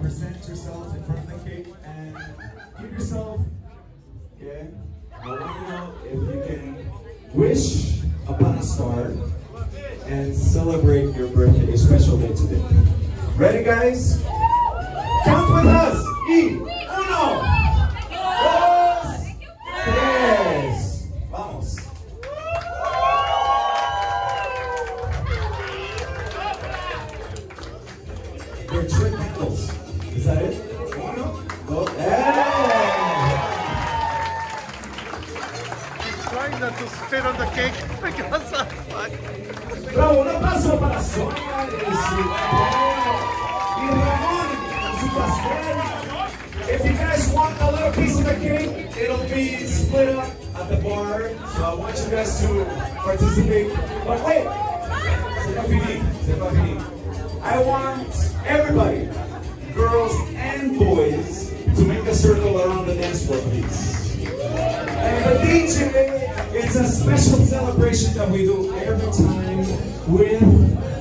present yourself in front of the cake and give yourself, okay? I want to know if you can wish upon a star and celebrate your birthday, your special day today. Ready, guys? Count with us. Uno, dos, tres. Vamos. There are three candles. Is that it? Uno, dos, Trying not to spit on the cake because I'm fine. Bravo, un aplauso para Sonia y Ramón y su pastel. If you guys want a little piece of the cake, it'll be split up at the bar. So I want you guys to participate. But wait, c'est pas fini, c'est pas fini. I want everybody, girls and boys, to make a circle around the dance floor, please. And the DJ, it's a special celebration that we do every time with